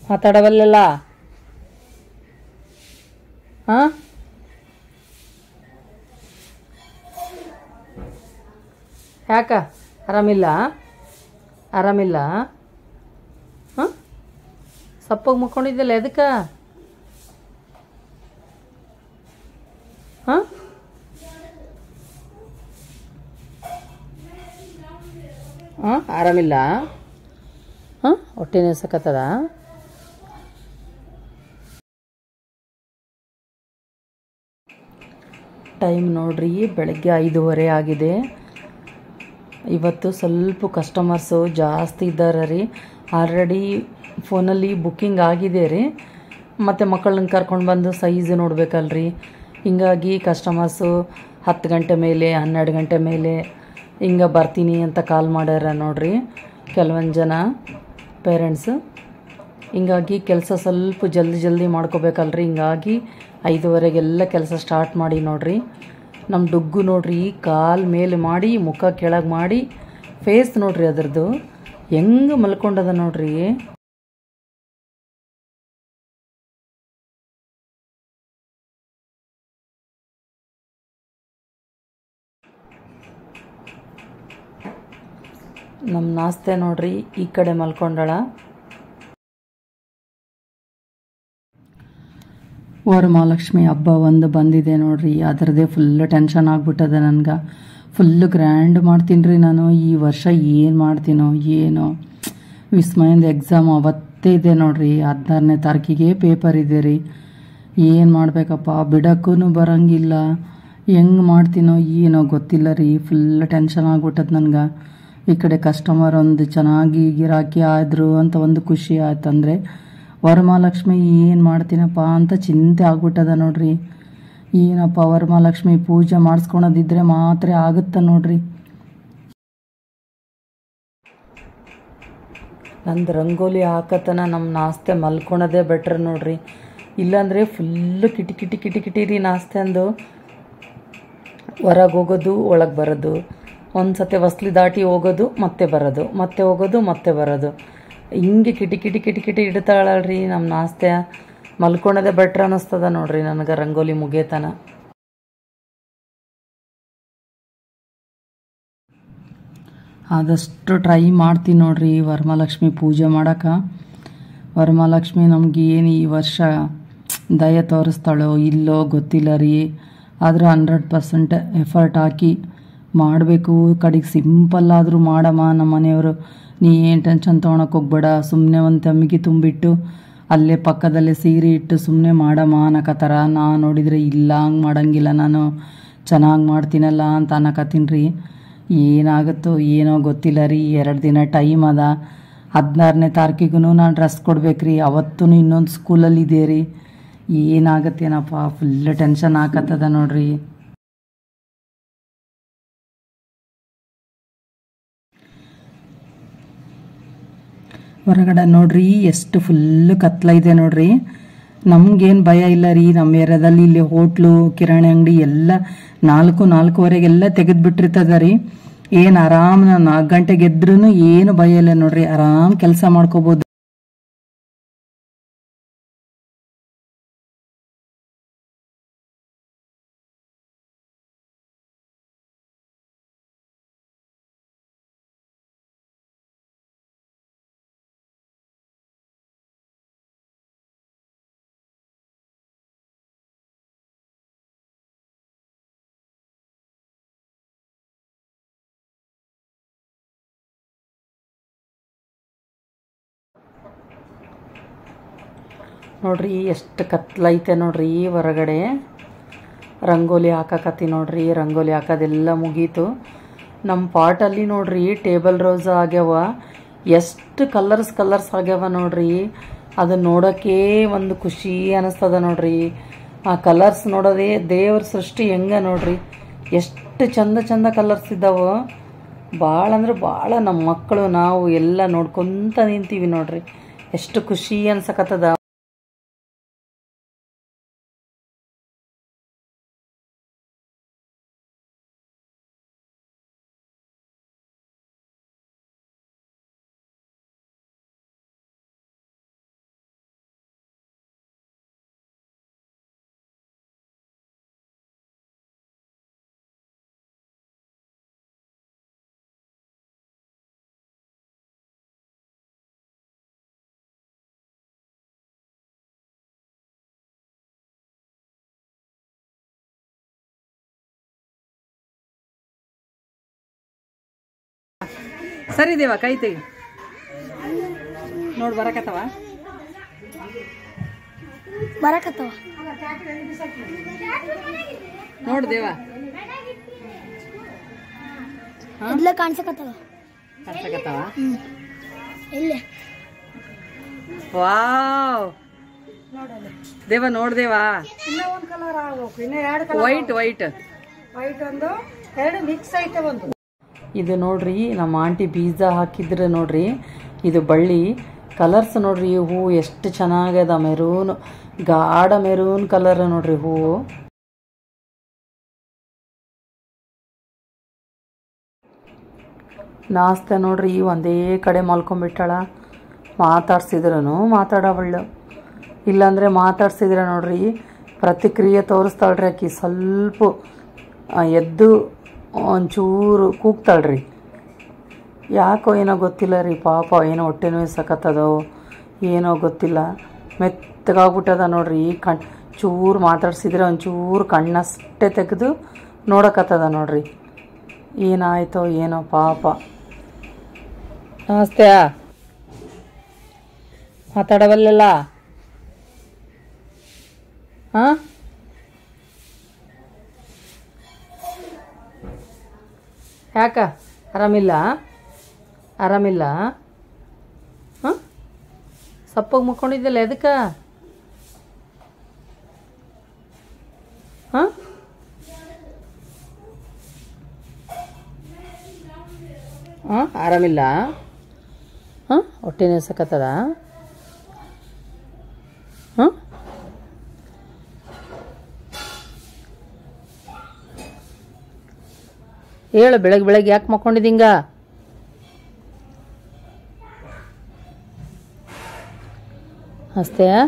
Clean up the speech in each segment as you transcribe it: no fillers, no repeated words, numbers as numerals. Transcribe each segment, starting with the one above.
ಮಾತಾಡವಲ್ಲೆಲ್ಲ. ಹಾಂ, ಯಾಕ ಆರಾಮಿಲ್ಲ? ಆರಾಮಿಲ್ಲ? ಹಾಂ, ಸಪ್ಪಗೆ ಮುಕ್ಕೊಂಡಿದ್ದಲ್ಲ ಎದಕ್ಕೆ? ಹಾಂ, ಹಾಂ, ಆರಾಮಿಲ್ಲ? ಹಾಂ, ಹೊಟ್ಟೆ ನೇಸಕತ್ತದ? ಟೈಮ್ ನೋಡ್ರಿ, ಬೆಳಗ್ಗೆ 5:30 ಆಗಿದೆ. ಇವತ್ತು ಸ್ವಲ್ಪ ಕಸ್ಟಮರ್ಸು ಜಾಸ್ತಿ ಇದ್ದಾರೆ ರೀ. ಆಲ್ರೆಡಿ ಫೋನಲ್ಲಿ ಬುಕ್ಕಿಂಗ್ ಆಗಿದೆ ರೀ. ಮತ್ತು ಮಕ್ಕಳನ್ನ ಕರ್ಕೊಂಡು ಬಂದು ಸೈಜ್ ನೋಡ್ಬೇಕಲ್ರಿ. ಹಿಂಗಾಗಿ ಕಸ್ಟಮರ್ಸು 10 ಗಂಟೆ ಮೇಲೆ 12 ಗಂಟೆ ಮೇಲೆ ಹಿಂಗೆ ಬರ್ತೀನಿ ಅಂತ ಕಾಲ್ ಮಾಡ್ಯಾರ ನೋಡ್ರಿ ಕೆಲವೊಂದು ಜನ ಪೇರೆಂಟ್ಸು. ಹಿಂಗಾಗಿ ಕೆಲಸ ಸ್ವಲ್ಪ ಜಲ್ದಿ ಮಾಡ್ಕೋಬೇಕಲ್ರಿ. ಹಿಂಗಾಗಿ 5:30ಗೆಲ್ಲ ಕೆಲಸ ಸ್ಟಾರ್ಟ್ ಮಾಡಿ ನೋಡ್ರಿ. ನಮ್ಮ ಡುಗ್ಗು ನೋಡ್ರಿ, ಕಾಲು ಮೇಲೆ ಮಾಡಿ ಮುಖ ಕೆಳಗೆ ಮಾಡಿ ಫೇಸ್ ನೋಡ್ರಿ ಅದ್ರದ್ದು ಹೆಂಗೆ ಮಲ್ಕೊಂಡದ ನೋಡ್ರಿ. ನಮ್ಮ ನಾಸ್ತೆ ನೋಡ್ರಿ ಈ ಕಡೆ ಮಲ್ಕೊಂಡಳ. ವರಮಹಾಲಕ್ಷ್ಮಿ ಹಬ್ಬ ಒಂದು ಬಂದಿದೆ ನೋಡ್ರಿ, ಅದರದೇ ಫುಲ್ ಟೆನ್ಷನ್ ಆಗ್ಬಿಟ್ಟದ ನನಗೆ. ಫುಲ್ಲು ಗ್ರ್ಯಾಂಡ್ ಮಾಡ್ತೀನಿ ರೀ ನಾನು ಈ ವರ್ಷ. ಏನು ಮಾಡ್ತೀನೋ ಏನೋ. ವಿಸ್ಮಯಂದು ಎಕ್ಸಾಮ್ ಅವತ್ತೇ ಇದೆ ನೋಡ್ರಿ, 16ನೇ ತಾರೀಕಿಗೆ ಪೇಪರ್ ಇದೆ ರೀ. ಏನು ಮಾಡಬೇಕಪ್ಪ, ಬಿಡೋಕ್ಕೂ ಬರೋಂಗಿಲ್ಲ. ಹೆಂಗೆ ಮಾಡ್ತೀನೋ ಏನೋ ಗೊತ್ತಿಲ್ಲ ರೀ. ಫುಲ್ ಟೆನ್ಷನ್ ಆಗ್ಬಿಟ್ಟದ ನನಗೆ. ಈ ಕಡೆ ಕಸ್ಟಮರ್ ಒಂದು ಚೆನ್ನಾಗಿ ಗಿರಾಕಿ ಆದರು ಅಂತ ಒಂದು ಖುಷಿ ಆಯ್ತಂದರೆ, ವರಮಹಾಲಕ್ಷ್ಮಿ ಏನು ಮಾಡ್ತೀನಪ್ಪ ಅಂತ ಚಿಂತೆ ಆಗ್ಬಿಟ್ಟದ ನೋಡ್ರಿ. ಏನಪ್ಪ ವರಮಹಾಲಕ್ಷ್ಮಿ ಪೂಜೆ ಮಾಡಿಸ್ಕೊಳೋದಿದ್ರೆ ಮಾತ್ರ ಆಗುತ್ತ ನೋಡ್ರಿ. ನಂದು ರಂಗೋಲಿ ಹಾಕತನ ನಮ್ಮ ನಾಸ್ತೆ ಮಲ್ಕೊಳೋದೇ ಬೆಟ್ರ್ ನೋಡ್ರಿ. ಇಲ್ಲಾಂದರೆ ಫುಲ್ಲು ಕಿಟಿ ರೀ ನಾಸ್ತೆ ಅಂದು. ಹೊರಗೆ ಹೋಗೋದು ಒಳಗೆ ಬರೋದು, ಒಂದು ಸತಿ ಹೊಸ್ಲಿ ದಾಟಿ ಹೋಗೋದು ಮತ್ತೆ ಬರೋದು, ಮತ್ತೆ ಹೋಗೋದು ಮತ್ತೆ ಬರೋದು, ಹಿಂಗೆ ಕಿಟಿ ಇಡ್ತಾಳಲ್ರಿ ನಮ್ಮ ನಾಸ್ತೆ. ಮಲ್ಕೊಳೋದೇ ಬೆಟ್ರ್ ಅನ್ನಿಸ್ತದ ನೋಡ್ರಿ ನನಗೆ ರಂಗೋಲಿ ಮುಗಿಯತನ. ಆದಷ್ಟು ಟ್ರೈ ಮಾಡ್ತೀನಿ ನೋಡ್ರಿ ವರಮಹಾಲಕ್ಷ್ಮಿ ಪೂಜೆ ಮಾಡೋಕೆ. ವರಮಹಾಲಕ್ಷ್ಮಿ ನಮ್ಗೆ ಏನು ಈ ವರ್ಷ ದಯೆ ತೋರಿಸ್ತಾಳೋ ಇಲ್ಲೋ ಗೊತ್ತಿಲ್ಲ ರೀ. ಆದರೂ 100% ಎಫರ್ಟ್ ಹಾಕಿ ಮಾಡಬೇಕು. ಕಡೆಗೆ ಸಿಂಪಲ್ಲಾದರೂ ಮಾಡಮ್ಮ. ನಮ್ಮ ಮನೆಯವರು ನೀ ಏನು ಟೆನ್ಷನ್ ತೊಗೊಳಕ್ಕೆ ಹೋಗ್ಬೇಡ, ಸುಮ್ಮನೆ ಒಂದು ತಮ್ಮಿಗೆ ತುಂಬಿಟ್ಟು ಅಲ್ಲೇ ಪಕ್ಕದಲ್ಲೇ ಸೀರೆ ಇಟ್ಟು ಸುಮ್ಮನೆ ಮಾಡಮ್ಮ ಅನ್ನಕತ್ತಾರ. ನಾನು ನೋಡಿದರೆ ಇಲ್ಲ, ಹಂಗೆ ಮಾಡೋಂಗಿಲ್ಲ, ನಾನು ಚೆನ್ನಾಗಿ ಮಾಡ್ತೀನಲ್ಲ ಅಂತ ಅನ್ನಕತ್ತೀನಿ ರೀ. ಏನಾಗುತ್ತೋ ಏನೋ ಗೊತ್ತಿಲ್ಲ ರೀ. 2 ದಿನ ಟೈಮ್ ಅದ. 16ನೇ ತಾರೀಕಿಗೂ ನಾನು ಡ್ರೆಸ್ ಕೊಡ್ಬೇಕ್ರಿ. ಅವತ್ತೂ ಇನ್ನೊಂದು ಸ್ಕೂಲಲ್ಲಿ ಇದೆ ರೀ. ಏನಾಗತ್ತೇನಪ್ಪ, ಫುಲ್ ಟೆನ್ಷನ್ ಆಕತ್ತದ ನೋಡ್ರಿ. ಹೊರಗಡೆ ನೋಡ್ರಿ ಎಷ್ಟು ಫುಲ್ಲು ಕತ್ಲೈತೆ ನೋಡ್ರಿ. ನಮಗೇನು ಭಯ ಇಲ್ಲ ರೀ. ನಮ್ಮ ಏರಿಯಾದಲ್ಲಿ ಇಲ್ಲಿ ಹೋಟ್ಲು ಕಿರಾಣಿ ಅಂಗಡಿ ಎಲ್ಲ 4-4:15 ತೆಗೆದುಬಿಟ್ಟಿರ್ತದ ರೀ. ಏನು ಆರಾಮ್ 4 ಗಂಟೆಗೆ ಎದ್ರೂ ಏನು ಭಯ ಇಲ್ಲ ನೋಡ್ರಿ. ಆರಾಮ್ ಕೆಲಸ ಮಾಡ್ಕೋಬೋದು. ನೋಡ್ರಿ ಎಷ್ಟು ಕತ್ಲೈತೆ ನೋಡ್ರಿ ಹೊರಗಡೆ. ರಂಗೋಲಿ ಹಾಕಕತ್ತಿ ನೋಡ್ರಿ. ರಂಗೋಲಿ ಹಾಕೋದೆಲ್ಲ ಮುಗೀತು. ನಮ್ಮ ಪಾಟಲ್ಲಿ ನೋಡ್ರಿ ಟೇಬಲ್ ರೋಸ್ ಆಗ್ಯಾವ. ಎಷ್ಟು ಕಲರ್ಸ್ ಆಗ್ಯಾವ ನೋಡ್ರಿ. ಅದನ್ನ ನೋಡೋಕ್ಕೆ ಒಂದು ಖುಷಿ ಅನ್ನಿಸ್ತದ ನೋಡ್ರಿ. ಆ ಕಲರ್ಸ್ ನೋಡೋದೇ ದೇವ್ರ ಸೃಷ್ಟಿ ಹೆಂಗೆ ನೋಡ್ರಿ. ಎಷ್ಟು ಚಂದ ಕಲರ್ಸ್ ಇದ್ದಾವೆ. ಭಾಳ ಅಂದ್ರೆ ಭಾಳ ನಮ್ಮ ಮಕ್ಕಳು ನಾವು ಎಲ್ಲ ನೋಡ್ಕೊತ ನಿಂತೀವಿ ನೋಡ್ರಿ. ಎಷ್ಟು ಖುಷಿ ಅನ್ಸಕತ್ತದ. ಸರಿ ದೇವ ಕೈ ತೆಗಿ ನೋಡಿ ಬರಕತ್ತವ ನೋಡ್ ದೇವ ಕಾಣಿಸಕತ್ತವ ವಾವ್ ದೇವ ನೋಡ್ದೇವಾ ವೈಟ್ ವೈಟ್ ಒಂದು ಎರಡು ಮಿಕ್ಸ್ ಐತೆ ಒಂದು ಇದು ನೋಡ್ರಿ ನಮ್ಮ ಆಂಟಿ ಬೀಜ ಹಾಕಿದ್ರೆ ನೋಡ್ರಿ ಇದು ಬಳ್ಳಿ ಕಲರ್ಸ್ ನೋಡ್ರಿ ಹೂ ಎಷ್ಟು ಚೆನ್ನಾಗದ ಮೆರೂನ್ ಗಾಢ ಮೆರೂನ್ ಕಲರ್ ನೋಡ್ರಿ ಹೂವು ನಾಸ್ತೆ ನೋಡ್ರಿ ಒಂದೇ ಕಡೆ ಮಲ್ಕೊಂಡ್ಬಿಟ್ಟಾಳ ಮಾತಾಡ್ಸಿದ್ರೂ ಮಾತಾಡವಳ್ಳು ಇಲ್ಲಾಂದರೆ ಮಾತಾಡ್ಸಿದ್ರೆ ನೋಡ್ರಿ ಪ್ರತಿಕ್ರಿಯೆ ತೋರಿಸ್ತಾಳ್ರಿ ಆಕಿ ಸ್ವಲ್ಪ ಎದ್ದು ಒಂಚೂರು ಕೂಗ್ತಾಳ್ರಿ ಯಾಕೋ ಏನೋ ಗೊತ್ತಿಲ್ಲ ರೀ ಪಾಪ ಏನೋ ಹೊಟ್ಟೆ ನೋವು ಸಕತ್ತದೋ ಏನೋ ಗೊತ್ತಿಲ್ಲ ಮೆತ್ತಗಾಗ್ಬಿಟ್ಟದ ನೋಡ್ರಿ ಚೂರು ಮಾತಾಡ್ಸಿದ್ರೆ ಒಂಚೂರು ಕಣ್ಣಷ್ಟೇ ತೆಗೆದು ನೋಡಕತ್ತದ ನೋಡ್ರಿ ಏನಾಯ್ತೋ ಏನೋ ಪಾಪ ನಮಸ್ತೆ ಮಾತಾಡವಲ್ಲ ಹಾಂ ಯಾಕ ಆರಾಮಿಲ್ಲ ಹಾಂ ಸಪ್ಪಗೆ ಮುಕ್ಕೊಂಡಿದ್ದಲ್ಲ ಎದಕ್ಕೆ ಹಾಂ ಆರಾಮಿಲ್ಲ ಹಾಂ ಹೊಟ್ಟೆ ನೋಸಕತ್ತದ ಹಾಂ ಹೇಳು ಬೆಳಗ್ಗೆ ಯಾಕೆ ಮಕ್ಕೊಂಡಿದ್ದಿಂಗ ಅಷ್ಟೇ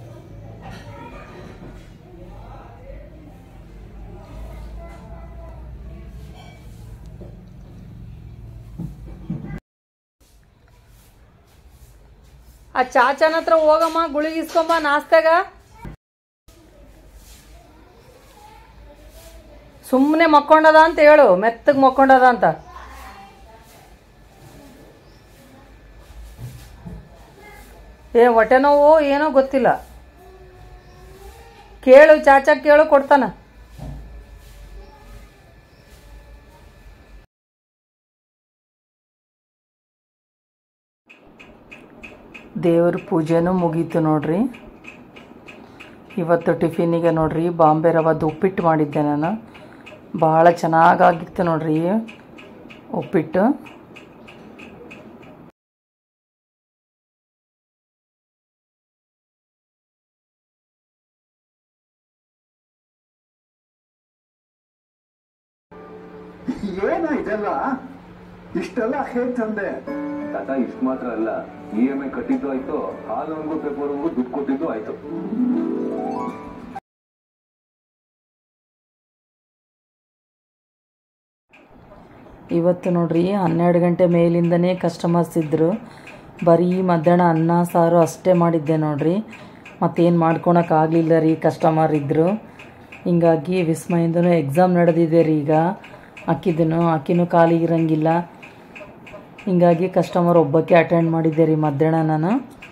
ಆ ಚಾಚನ ಹತ್ರ ಹೋಗಮ್ಮ ಗುಳಿಗಿಸ್ಕೊಂಬ ನಾಸ್ತಾಗ ಸುಮ್ಮನೆ ಮಕ್ಕೊಂಡದ ಅಂತ ಹೇಳು ಮೆತ್ತಗೆ ಮಕ್ಕೊಂಡದ ಅಂತ ಹೊಟ್ಟೆ ನೋವು ಏನೋ ಗೊತ್ತಿಲ್ಲ ಕೇಳು ಚಾಚಾ ಕೇಳು ಕೊಡ್ತಾನ ದೇವ್ರ ಪೂಜೆನೂ ಮುಗೀತು ನೋಡ್ರಿ ಇವತ್ತು ಟಿಫಿನಿಗೆ ನೋಡ್ರಿ ಬಾಂಬೆ ರವದ್ದು ಉಪ್ಪಿಟ್ಟು ಮಾಡಿದ್ದೆ ನಾನು ಭಾಳ ಚೆನ್ನಾಗಾಗಿತ್ತು ನೋಡ್ರಿ ಉಪ್ಪಿಟ್ಟು ಏನ ಇದೆಲ್ಲ ಇಷ್ಟೆಲ್ಲ ಹೇಗ್ ತಂದೆ ತಾತ ಇಷ್ಟು ಮಾತ್ರ ಅಲ್ಲ EMI ಕಟ್ಟಿದ್ದು ಆಯ್ತು ಹಾಲಂಗು ಪೇಪರ್ಗೂ ದುಡ್ಡು ಕೊಟ್ಟಿದ್ದು ಆಯ್ತು ಇವತ್ತು ನೋಡ್ರಿ 12 ಗಂಟೆ ಮೇಲಿಂದನೇ ಕಸ್ಟಮರ್ಸ್ ಇದ್ದರು ಬರೀ ಮಧ್ಯಾಹ್ನ ಅನ್ನ ಸಾರು ಅಷ್ಟೇ ಮಾಡಿದ್ದೆ ನೋಡ್ರಿ ಮತ್ತೇನು ಮಾಡ್ಕೊಳಕ್ಕಾಗಲಿಲ್ಲ ರೀ ಕಸ್ಟಮರ್ ಇದ್ದರು ಹಿಂಗಾಗಿ ವಿಸ್ಮಯಿಂದನೂ ಎಕ್ಸಾಮ್ ನಡೆದಿದೆ ರೀ ಈಗ ಆಕಿನೂ ಖಾಲಿ ಇರಂಗಿಲ್ಲ ಹಿಂಗಾಗಿ ಕಸ್ಟಮರ್ ಒಬ್ಬಕ್ಕೆ ಅಟೆಂಡ್ ಮಾಡಿದ್ದೆ ರೀ ಮಧ್ಯಾಹ್ನ ನಾನು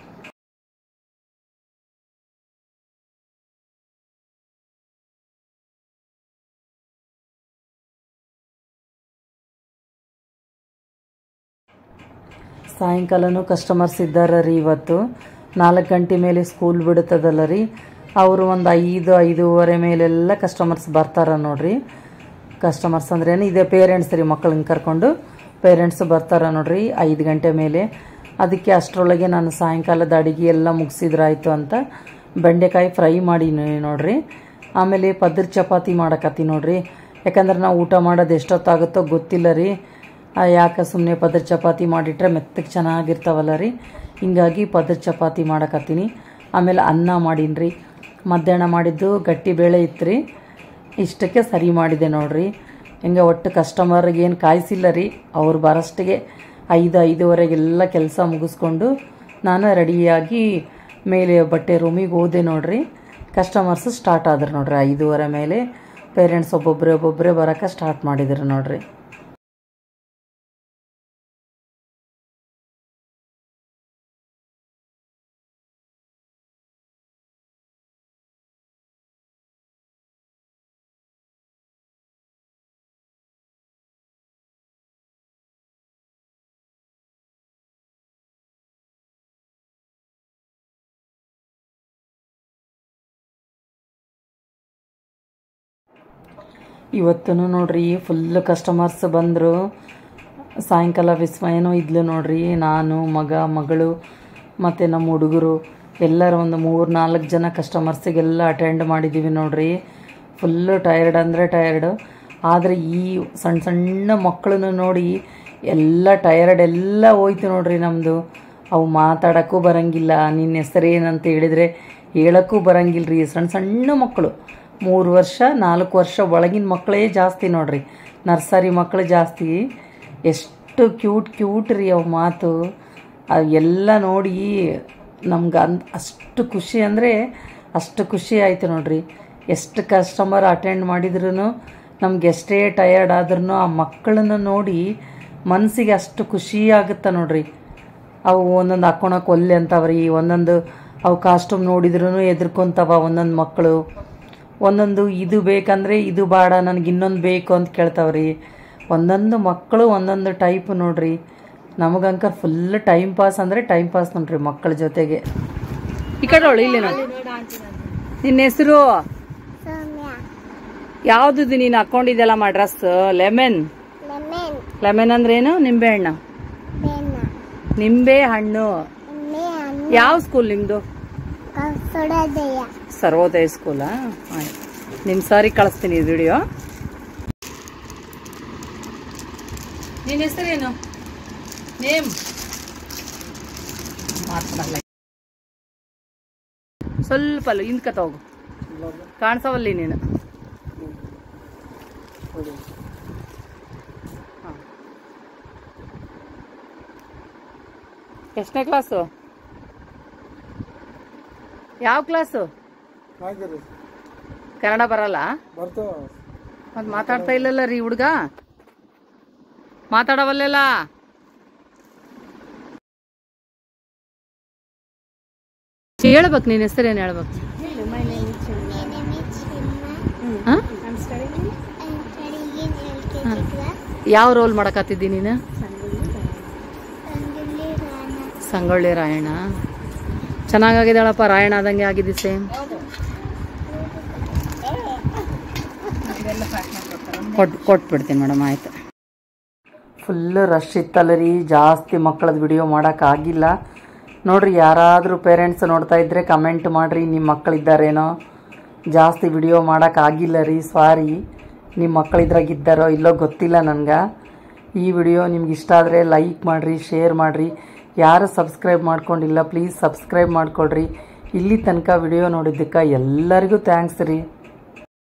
ಸಾಯಂಕಾಲನೂ ಕಸ್ಟಮರ್ಸ್ ಇದ್ದಾರೆ ರೀ ಇವತ್ತು 4 ಗಂಟೆ ಮೇಲೆ ಸ್ಕೂಲ್ ಬಿಡುತ್ತದಲ್ಲ ರೀ ಅವರು ಒಂದು 5-5:30 ಮೇಲೆಲ್ಲ ಕಸ್ಟಮರ್ಸ್ ಬರ್ತಾರೆ ನೋಡ್ರಿ ಕಸ್ಟಮರ್ಸ್ ಅಂದ್ರೇನು ಇದೆ ಪೇರೆಂಟ್ಸ್ ರೀ ಮಕ್ಕಳನ್ನ ಕರ್ಕೊಂಡು ಪೇರೆಂಟ್ಸ್ ಬರ್ತಾರೆ ನೋಡ್ರಿ 5 ಗಂಟೆ ಮೇಲೆ ಅದಕ್ಕೆ ಅಷ್ಟರೊಳಗೆ ನಾನು ಸಾಯಂಕಾಲದ ಅಡುಗೆ ಎಲ್ಲ ಮುಗಿಸಿದ್ರಾಯ್ತು ಅಂತ ಬೆಂಡೆಕಾಯಿ ಫ್ರೈ ಮಾಡಿ ನೋಡ್ರಿ ಆಮೇಲೆ ಪದ್ರ ಚಪಾತಿ ಮಾಡಕತ್ತಿ ನೋಡ್ರಿ ಯಾಕಂದ್ರೆ ನಾವು ಊಟ ಮಾಡೋದು ಎಷ್ಟೊತ್ತಾಗುತ್ತೋ ಗೊತ್ತಿಲ್ಲ ರೀ ಯಾಕೆ ಸುಮ್ಮನೆ ಪದ್ರ ಚಪಾತಿ ಮಾಡಿಟ್ರೆ ಮೆತ್ತಗೆ ಚೆನ್ನಾಗಿರ್ತಾವಲ್ಲ ರೀ ಹಿಂಗಾಗಿ ಪದ್ರ ಚಪಾತಿ ಮಾಡಕತ್ತೀನಿ ಆಮೇಲೆ ಅನ್ನ ಮಾಡೀನಿ ರೀ ಮಧ್ಯಾಹ್ನ ಮಾಡಿದ್ದು ಗಟ್ಟಿ ಬೇಳೆ ಇತ್ತು ರೀ ಇಷ್ಟಕ್ಕೆ ಸರಿ ಮಾಡಿದೆ ನೋಡ್ರಿ ಹಿಂಗೆ ಒಟ್ಟು ಕಸ್ಟಮರ್ಗೆ ಏನು ಕಾಯಿಸಿಲ್ಲ ರೀ ಅವ್ರು ಬರೋಷ್ಟಿಗೆ 5-5:30 ಕೆಲಸ ಮುಗಿಸ್ಕೊಂಡು ನಾನು ರೆಡಿಯಾಗಿ ಮೇಲೆ ಬಟ್ಟೆ ರೂಮಿಗೆ ಹೋದೆ ನೋಡ್ರಿ ಕಸ್ಟಮರ್ಸ್ ಸ್ಟಾರ್ಟ್ ಆದ್ರು ನೋಡ್ರಿ 5:30 ಮೇಲೆ ಪೇರೆಂಟ್ಸ್ ಒಬ್ಬೊಬ್ಬರೇ ಬರೋಕ್ಕೆ ಸ್ಟಾರ್ಟ್ ಮಾಡಿದ್ರು ನೋಡ್ರಿ ಇವತ್ತು ನೋಡ್ರಿ ಫುಲ್ ಕಸ್ಟಮರ್ಸ್ ಬಂದರು. ಸಾಯಂಕಾಲ ವಿಸ್ಮಯನೂ ಇದ್ಲು ನೋಡ್ರಿ. ನಾನು ಮಗಳು ಮತ್ತು ನಮ್ಮ ಹುಡುಗರು ಎಲ್ಲರೂ ಒಂದು 3-4 ಜನ ಕಸ್ಟಮರ್ಸಿಗೆಲ್ಲ ಅಟೆಂಡ್ ಮಾಡಿದ್ದೀವಿ ನೋಡ್ರಿ. ಫುಲ್ಲು ಟಯರ್ಡ್ ಅಂದರೆ ಟಯರ್ಡು. ಆದರೆ ಈ ಸಣ್ಣ ಸಣ್ಣ ಮಕ್ಕಳನ್ನು ನೋಡಿ ಎಲ್ಲ ಟಯರ್ಡ್ ಎಲ್ಲ ಹೋಯ್ತು ನೋಡ್ರಿ ನಮ್ಮದು. ಅವು ಮಾತಾಡೋಕ್ಕೂ ಬರೋಂಗಿಲ್ಲ. ನಿನ್ನ ಹೆಸರೇನಂತ ಹೇಳಿದರೆ ಹೇಳೋಕ್ಕೂ ಬರೋಂಗಿಲ್ಲ ರೀ. ಸಣ್ಣ ಸಣ್ಣ ಮಕ್ಕಳು 3 ವರ್ಷ 4 ವರ್ಷ ಒಳಗಿನ ಮಕ್ಕಳೇ ಜಾಸ್ತಿ ನೋಡ್ರಿ. ನರ್ಸರಿ ಮಕ್ಕಳು ಜಾಸ್ತಿ. ಎಷ್ಟು ಕ್ಯೂಟ್ ರೀ ಅವು ಮಾತು. ಎಲ್ಲ ನೋಡಿ ನಮ್ಗೆ ಅಷ್ಟು ಖುಷಿ ಅಂದರೆ ಅಷ್ಟು ಖುಷಿ ಆಯಿತು ನೋಡ್ರಿ. ಎಷ್ಟು ಕಸ್ಟಮರ್ ಅಟೆಂಡ್ ಮಾಡಿದ್ರೂ ನಮ್ಗೆ ಎಷ್ಟೇ ಟಯರ್ಡ್ ಆದ್ರೂ ಆ ಮಕ್ಕಳನ್ನು ನೋಡಿ ಮನಸ್ಸಿಗೆ ಅಷ್ಟು ಖುಷಿ ಆಗುತ್ತೆ ನೋಡ್ರಿ. ಅವು ಒಂದೊಂದು ಹಾಕ್ಕೊಳಕ್ಕೆ ಒಲ್ಲೆ ಅಂತವ್ರಿ. ಒಂದೊಂದು ಅವು ಕಾಸ್ಟ್ಯೂಮ್ ನೋಡಿದ್ರೂ ಎದ್ರಕೊಂತವ. ಒಂದೊಂದು ಮಕ್ಕಳು ಒಂದೊಂದು ಇದು ಬೇಕಂದರೆ ಇದು ಬೇಡ ನನಗೆ ಇನ್ನೊಂದು ಬೇಕು ಅಂತ ಕೇಳ್ತಾವ್ರಿ. ಒಂದೊಂದು ಮಕ್ಕಳು ಒಂದೊಂದು ಟೈಪ್ ನೋಡ್ರಿ. ನಮಗಂಕ ಫುಲ್ ಟೈಮ್ ಪಾಸ್ ಅಂದರೆ ಟೈಮ್ ಪಾಸ್ ನೋಡ್ರಿ ಮಕ್ಕಳ ಜೊತೆಗೆ. ಈ ಕಡೆ ಅವಳು ಇಲ್ಲಿ ನೋಡಿ. ನಿನ್ನ ಹೆಸರು ಯಾವ್ದು ನೀನು ಹಾಕೊಂಡಿದ್ದೆಲ್ಲಮ್ಮ ಡ್ರೆಸ್? ಲೆಮನ್. ಲೆಮನ್ ಅಂದ್ರೆ ಏನು? ನಿಂಬೆ ಹಣ್ಣು. ನಿಂಬೆ ಹಣ್ಣು. ಯಾವ ಸ್ಕೂಲ್ ನಿಮ್ದು? ಸರ್ವೋದಯ ಸ್ಕೂಲಾ? ಆಯ್ತು, ನಿಮ್ಮ ಸಾರಿ ಕಳಿಸ್ತೀನಿ ವಿಡಿಯೋ. ನಿನ್ನ ಹೆಸರೇನು? ನೇಮ್ ಮಾತಾಡಲ್ಲ. ಸ್ವಲ್ಪ ಅಲ್ಲ ಹಿಂದ್ಕತ ಹೋಗು, ಕಾಣಿಸವಲ್ಲಿ ನೀನು. ಎಷ್ಟನೇ ಕ್ಲಾಸು? ಯಾವ ಕ್ಲಾಸು? ಕನ್ನಡ ಬರಲ್ಲ? ಮತ್ ಮಾತಾಡ್ತಾ ಇಲ್ಲಲ್ಲ ರೀ ಹುಡ್ಗ, ಮಾತಾಡವಲ್ಲೆಲ್ಲ. ಹೇಳ್ಬೇಕು, ನೀನ್ ಹೆಸರೇನು ಹೇಳ್ಬೇಕು? ಯಾವ ರೋಲ್ ಮಾಡಕತ್ತಿದ್ದಿ ನೀನು? ಸಂಗೊಳ್ಳಿ ರಾಯಣ್ಣ. ಚೆನ್ನಾಗಿದ್ದಾಳಪ್ಪ, ರಾಯಣ್ಣ ಆದಂಗೆ ಆಗಿದ್ದಿ ಸೇಮ್. ಕೊಟ್ಬಿಡ್ತೀನಿ ಮೇಡಮ್, ಆಯ್ತು. ಫುಲ್ ರಶ್ ಇತ್ತಲ್ಲ ರೀ, ಜಾಸ್ತಿ ಮಕ್ಕಳದ್ದು ವಿಡಿಯೋ ಮಾಡೋಕ್ಕಾಗಿಲ್ಲ ನೋಡ್ರಿ. ಯಾರಾದರೂ ಪೇರೆಂಟ್ಸ್ ನೋಡ್ತಾ ಇದ್ರೆ ಕಮೆಂಟ್ ಮಾಡಿರಿ, ನಿಮ್ಮ ಮಕ್ಕಳಿದ್ದಾರೇನೋ. ಜಾಸ್ತಿ ವಿಡಿಯೋ ಮಾಡೋಕ್ಕಾಗಿಲ್ಲ ರೀ, ಸಾರಿ. ನಿಮ್ಮ ಮಕ್ಕಳಿದ್ರಾಗಿದ್ದಾರೋ ಇಲ್ಲೋ ಗೊತ್ತಿಲ್ಲ ನನಗೆ. ಈ ವಿಡಿಯೋ ನಿಮ್ಗೆ ಇಷ್ಟ ಆದರೆ ಲೈಕ್ ಮಾಡಿರಿ, ಶೇರ್ ಮಾಡಿರಿ. ಯಾರು ಸಬ್ಸ್ಕ್ರೈಬ್ ಮಾಡ್ಕೊಂಡಿಲ್ಲ ಪ್ಲೀಸ್ ಸಬ್ಸ್ಕ್ರೈಬ್ ಮಾಡ್ಕೊಳ್ರಿ. ಇಲ್ಲಿ ತನಕ ವಿಡಿಯೋ ನೋಡಿದ್ದಕ್ಕೆ ಎಲ್ಲರಿಗೂ ಥ್ಯಾಂಕ್ಸ್ ರೀ.